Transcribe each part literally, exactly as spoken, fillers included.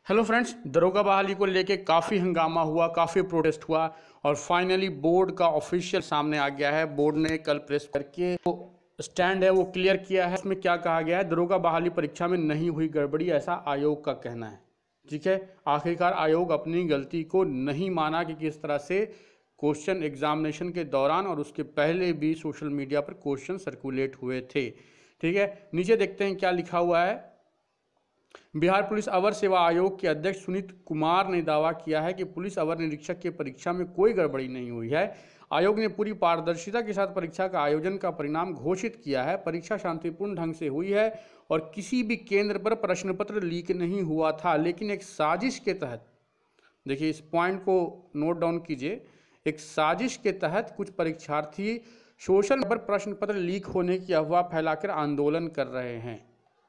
Hello friends, दरोगा बहाली को लेके काफ़ी हंगामा हुआ, काफ़ी प्रोटेस्ट हुआ और फाइनली बोर्ड का ऑफिशियल सामने आ गया है। बोर्ड ने कल प्रेस करके वो स्टैंड है वो क्लियर किया है। उसमें क्या कहा गया है, दरोगा बहाली परीक्षा में नहीं हुई गड़बड़ी, ऐसा आयोग का कहना है। ठीक है, आखिरकार आयोग अपनी गलती को नहीं माना कि किस तरह से क्वेश्चन एग्जामिनेशन के दौरान और उसके पहले भी सोशल मीडिया पर क्वेश्चन सर्कुलेट हुए थे। ठीक है, नीचे देखते हैं क्या लिखा हुआ है। बिहार पुलिस अवर सेवा आयोग के अध्यक्ष सुनीत कुमार ने दावा किया है कि पुलिस अवर निरीक्षक की परीक्षा में कोई गड़बड़ी नहीं हुई है। आयोग ने पूरी पारदर्शिता के साथ परीक्षा का आयोजन का परिणाम घोषित किया है। परीक्षा शांतिपूर्ण ढंग से हुई है और किसी भी केंद्र पर प्रश्न पत्र लीक नहीं हुआ था, लेकिन एक साजिश के तहत, देखिए इस पॉइंट को नोट डाउन कीजिए, एक साजिश के तहत कुछ परीक्षार्थी सोशल पर प्रश्न पत्र लीक होने की अफवाह फैलाकर आंदोलन कर रहे हैं।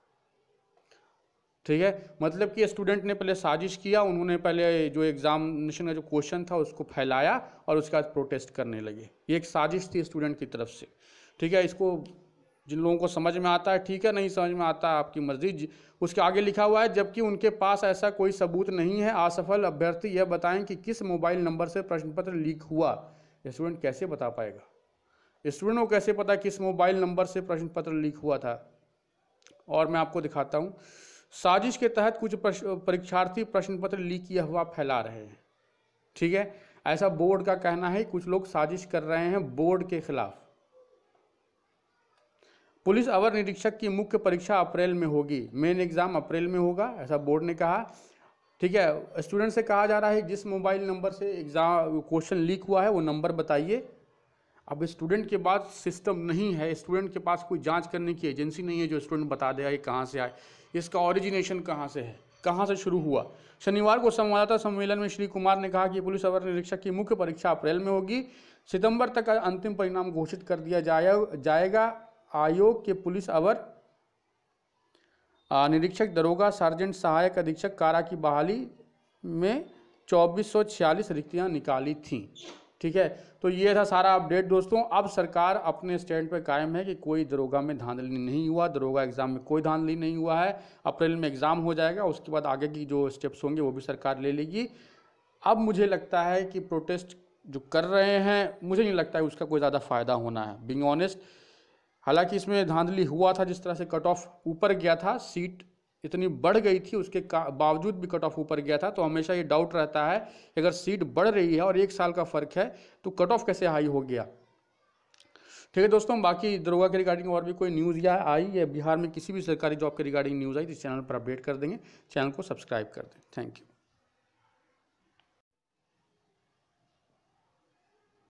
ठीक है, मतलब कि स्टूडेंट ने पहले साजिश किया, उन्होंने पहले जो एग्जामिनेशन का जो क्वेश्चन था उसको फैलाया और उसके बाद प्रोटेस्ट करने लगे। ये एक साजिश थी स्टूडेंट की तरफ से। ठीक है, इसको जिन लोगों को समझ में आता है ठीक है, नहीं समझ में आता है आपकी मर्जी। उसके आगे लिखा हुआ है, जबकि उनके पास ऐसा कोई सबूत नहीं है। असफल अभ्यर्थी यह बताएं कि किस मोबाइल नंबर से प्रश्न पत्र लीक हुआ। स्टूडेंट कैसे बता पाएगा? स्टूडेंट को कैसे पता किस मोबाइल नंबर से प्रश्न पत्र लीक हुआ था? और मैं आपको दिखाता हूँ। साजिश के तहत कुछ परीक्षार्थी प्रश्न पत्र लीक की अफवाह फैला रहे हैं। ठीक है, ऐसा बोर्ड का कहना है। कुछ लोग साजिश कर रहे हैं बोर्ड के खिलाफ। पुलिस अवर निरीक्षक की मुख्य परीक्षा अप्रैल में होगी, मेन एग्जाम अप्रैल में होगा, ऐसा बोर्ड ने कहा। ठीक है, स्टूडेंट से कहा जा रहा है जिस मोबाइल नंबर से एग्जाम क्वेश्चन लीक हुआ है वो नंबर बताइए। अब स्टूडेंट के पास सिस्टम नहीं है, स्टूडेंट के पास कोई जांच करने की एजेंसी नहीं है जो स्टूडेंट बता दे ये कहाँ से आए, इसका ओरिजिनेशन कहाँ से है, कहाँ से शुरू हुआ। शनिवार को संवाददाता सम्मेलन में श्री कुमार ने कहा कि पुलिस अवर निरीक्षक की मुख्य परीक्षा अप्रैल में होगी। सितंबर तक अंतिम परिणाम घोषित कर दिया जाएगा। आयोग के पुलिस अवर निरीक्षक दरोगा सार्जेंट सहायक अधीक्षक कारा की बहाली में चौबीस सौ छियालीस रिक्तियाँ निकाली थीं। ठीक है, तो ये था सारा अपडेट दोस्तों। अब सरकार अपने स्टैंड पर कायम है कि कोई दरोगा में धांधली नहीं हुआ, दरोगा एग्जाम में कोई धांधली नहीं हुआ है। अप्रैल में एग्जाम हो जाएगा, उसके बाद आगे की जो स्टेप्स होंगे वो भी सरकार ले लेगी। अब मुझे लगता है कि प्रोटेस्ट जो कर रहे हैं, मुझे नहीं लगता है उसका कोई ज़्यादा फ़ायदा होना है, बीइंग ऑनेस्ट। हालांकि इसमें धांधली हुआ था, जिस तरह से कट ऑफ ऊपर गया था, सीट इतनी बढ़ गई थी, उसके बावजूद भी कट ऑफ ऊपर गया था। तो हमेशा ये डाउट रहता है कि अगर सीट बढ़ रही है और एक साल का फर्क है तो कट ऑफ कैसे हाई हो गया। ठीक है दोस्तों, बाकी दरोगा के रिगार्डिंग और भी कोई न्यूज़ या आई या बिहार में किसी भी सरकारी जॉब के रिगार्डिंग न्यूज़ आई तो इस चैनल पर अपडेट कर देंगे। चैनल को सब्सक्राइब कर दें। Thank you.